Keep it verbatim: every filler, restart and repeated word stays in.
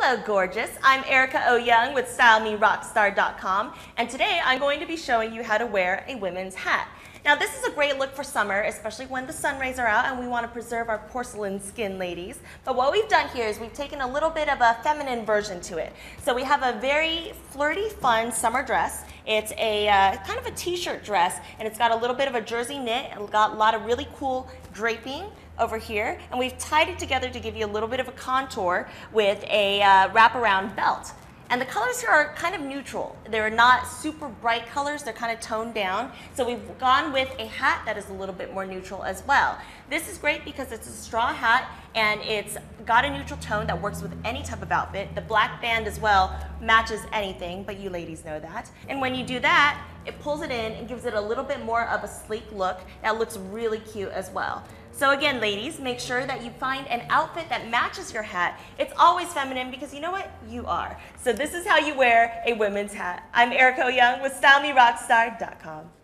Hello gorgeous, I'm Erica O. Young with Style Me Rockstar dot com, and today I'm going to be showing you how to wear a women's hat. Now this is a great look for summer, especially when the sun rays are out and we want to preserve our porcelain skin, ladies. But what we've done here is we've taken a little bit of a feminine version to it. So we have a very flirty, fun summer dress. It's a uh, kind of a t-shirt dress, and it's got a little bit of a jersey knit, and got a lot of really cool draping over here, and we've tied it together to give you a little bit of a contour with a uh, wraparound belt. And the colors here are kind of neutral. They're not super bright colors, they're kind of toned down. So we've gone with a hat that is a little bit more neutral as well. This is great because it's a straw hat and it's got a neutral tone that works with any type of outfit. The black band as well matches anything, but you ladies know that. And when you do that, it pulls it in and gives it a little bit more of a sleek look that looks really cute as well. So again, ladies, make sure that you find an outfit that matches your hat. It's always feminine because you know what? You are. So this is how you wear a women's hat. I'm Erica O. Young with Style Me Rockstar dot com.